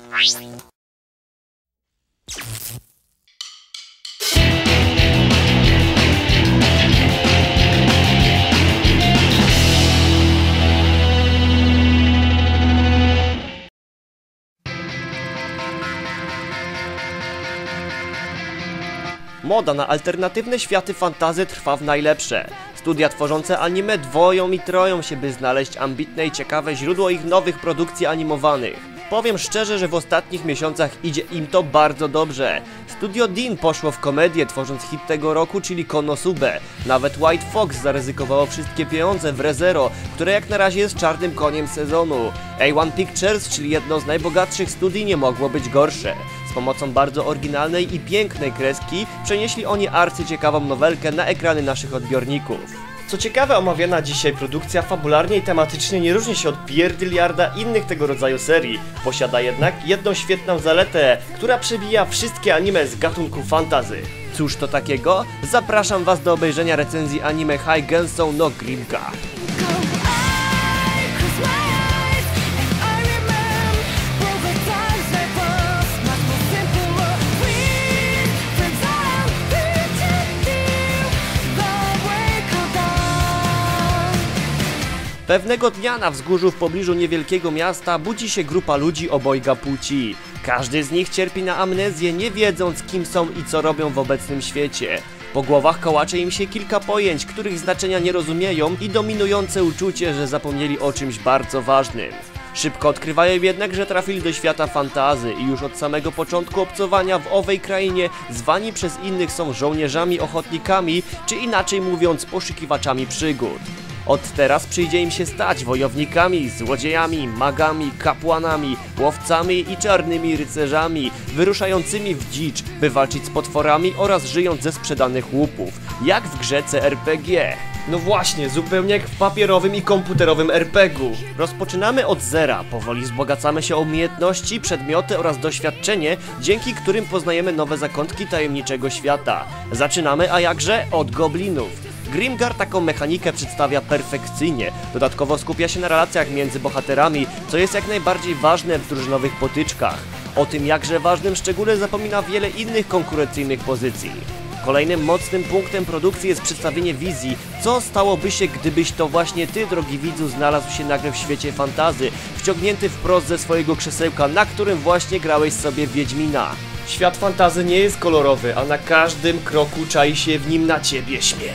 Moda na alternatywne światy fantasy trwa w najlepsze. Studia tworzące anime dwoją i troją się, by znaleźć ambitne i ciekawe źródło ich nowych produkcji animowanych. Powiem szczerze, że w ostatnich miesiącach idzie im to bardzo dobrze. Studio Dean poszło w komedię, tworząc hit tego roku, czyli Konosuba. Nawet White Fox zaryzykowało wszystkie pieniądze w Re:Zero, które jak na razie jest czarnym koniem sezonu. A1 Pictures, czyli jedno z najbogatszych studii, nie mogło być gorsze. Z pomocą bardzo oryginalnej i pięknej kreski przenieśli oni arcyciekawą nowelkę na ekrany naszych odbiorników. Co ciekawe, omawiana dzisiaj produkcja fabularnie i tematycznie nie różni się od pierdyliarda innych tego rodzaju serii. Posiada jednak jedną świetną zaletę, która przebija wszystkie anime z gatunku fantasy. Cóż to takiego? Zapraszam was do obejrzenia recenzji anime Higensou no Grimgar. Pewnego dnia na wzgórzu w pobliżu niewielkiego miasta budzi się grupa ludzi obojga płci. Każdy z nich cierpi na amnezję, nie wiedząc kim są i co robią w obecnym świecie. Po głowach kołacze im się kilka pojęć, których znaczenia nie rozumieją i dominujące uczucie, że zapomnieli o czymś bardzo ważnym. Szybko odkrywają jednak, że trafili do świata fantazy i już od samego początku obcowania w owej krainie zwani przez innych są żołnierzami, ochotnikami, czy inaczej mówiąc poszukiwaczami przygód. Od teraz przyjdzie im się stać wojownikami, złodziejami, magami, kapłanami, łowcami i czarnymi rycerzami, wyruszającymi w dzicz, by walczyć z potworami oraz żyjąc ze sprzedanych łupów, jak w grze CRPG. No właśnie, zupełnie jak w papierowym i komputerowym RPG-u. Rozpoczynamy od zera, powoli wzbogacamy się o umiejętności, przedmioty oraz doświadczenie, dzięki którym poznajemy nowe zakątki tajemniczego świata. Zaczynamy, a jakże, od goblinów. Grimgar taką mechanikę przedstawia perfekcyjnie, dodatkowo skupia się na relacjach między bohaterami, co jest jak najbardziej ważne w drużynowych potyczkach. O tym jakże ważnym szczególe zapomina wiele innych konkurencyjnych pozycji. Kolejnym mocnym punktem produkcji jest przedstawienie wizji, co stałoby się, gdybyś to właśnie ty, drogi widzu, znalazł się nagle w świecie fantazy, wciągnięty wprost ze swojego krzesełka, na którym właśnie grałeś sobie w Wiedźmina. Świat fantazy nie jest kolorowy, a na każdym kroku czai się w nim na ciebie śmierć.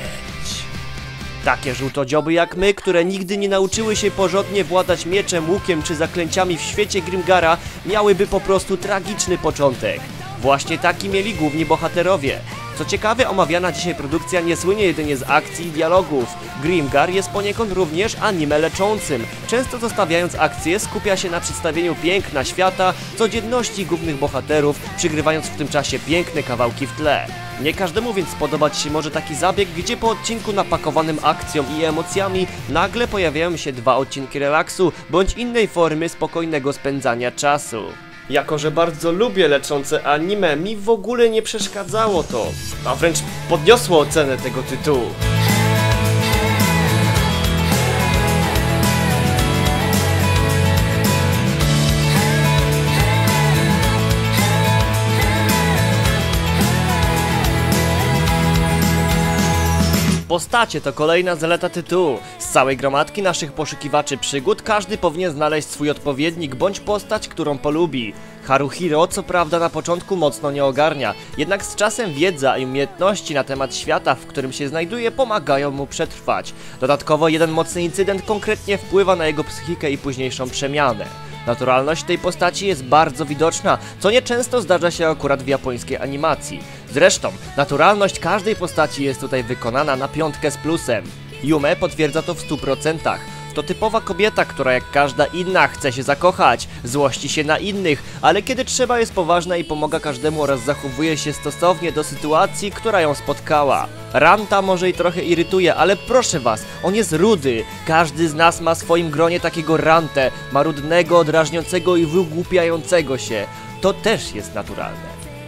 Takie żółtodzioby jak my, które nigdy nie nauczyły się porządnie władać mieczem, łukiem czy zaklęciami w świecie Grimgara, miałyby po prostu tragiczny początek. Właśnie taki mieli główni bohaterowie. Co ciekawe, omawiana dzisiaj produkcja nie słynie jedynie z akcji i dialogów. Grimgar jest poniekąd również anime leczącym. Często zostawiając akcję, skupia się na przedstawieniu piękna świata, codzienności głównych bohaterów, przygrywając w tym czasie piękne kawałki w tle. Nie każdemu więc spodobać się może taki zabieg, gdzie po odcinku napakowanym akcją i emocjami nagle pojawiają się dwa odcinki relaksu, bądź innej formy spokojnego spędzania czasu. Jako że bardzo lubię leczące anime, mi w ogóle nie przeszkadzało to, a wręcz podniosło ocenę tego tytułu. Postacie to kolejna zaleta tytułu. Z całej gromadki naszych poszukiwaczy przygód każdy powinien znaleźć swój odpowiednik bądź postać, którą polubi. Haruhiro co prawda na początku mocno nie ogarnia, jednak z czasem wiedza i umiejętności na temat świata, w którym się znajduje, pomagają mu przetrwać. Dodatkowo jeden mocny incydent konkretnie wpływa na jego psychikę i późniejszą przemianę. Naturalność tej postaci jest bardzo widoczna, co nieczęsto zdarza się akurat w japońskiej animacji. Zresztą, naturalność każdej postaci jest tutaj wykonana na 5 z plusem. Yume potwierdza to w 100%. To typowa kobieta, która jak każda inna chce się zakochać, złości się na innych, ale kiedy trzeba jest poważna i pomaga każdemu oraz zachowuje się stosownie do sytuacji, która ją spotkała. Ranta może i trochę irytuje, ale proszę was, on jest rudy. Każdy z nas ma w swoim gronie takiego rantę, marudnego, drażniącego i wygłupiającego się. To też jest naturalne.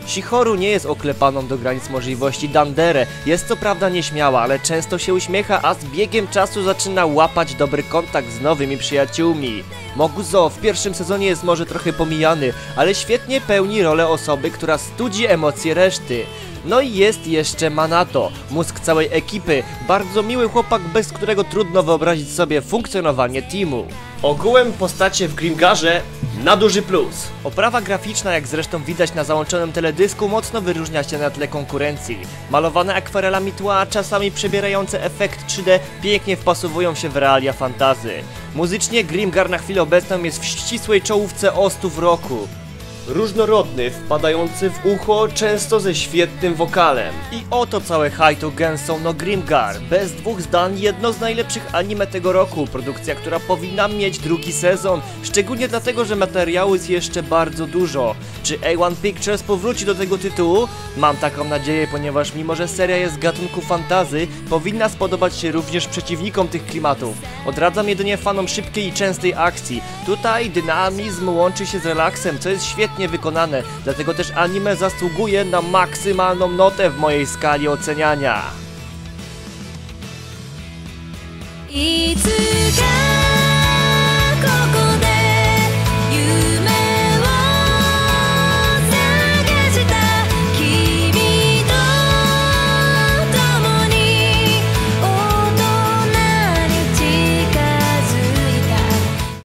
Shihoru nie jest oklepaną do granic możliwości Dandere, jest co prawda nieśmiała, ale często się uśmiecha, a z biegiem czasu zaczyna łapać dobry kontakt z nowymi przyjaciółmi. Moguzo w pierwszym sezonie jest może trochę pomijany, ale świetnie pełni rolę osoby, która studzi emocje reszty. No i jest jeszcze Manato, mózg całej ekipy, bardzo miły chłopak, bez którego trudno wyobrazić sobie funkcjonowanie teamu. Ogółem postacie w Grimgarze na duży plus. Oprawa graficzna, jak zresztą widać na załączonym teledysku, mocno wyróżnia się na tle konkurencji. Malowane akwarelami tła, a czasami przebierające efekt 3D pięknie wpasowują się w realia fantazy. Muzycznie Grimgar na chwilę obecną jest w ścisłej czołówce ostów roku. Różnorodny, wpadający w ucho, często ze świetnym wokalem. I oto całe Haito Genso no Grimgar. Bez dwóch zdań jedno z najlepszych anime tego roku. Produkcja, która powinna mieć drugi sezon. Szczególnie dlatego, że materiału jest jeszcze bardzo dużo. Czy A1 Pictures powróci do tego tytułu? Mam taką nadzieję, ponieważ mimo, że seria jest z gatunku fantazy, powinna spodobać się również przeciwnikom tych klimatów. Odradzam jedynie fanom szybkiej i częstej akcji. Tutaj dynamizm łączy się z relaksem, co jest świetnie wykonane, dlatego też anime zasługuje na maksymalną notę w mojej skali oceniania. いつか